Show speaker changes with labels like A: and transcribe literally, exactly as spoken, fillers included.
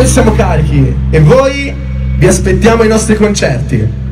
A: Noi siamo carichi e voi vi aspettiamo ai nostri concerti.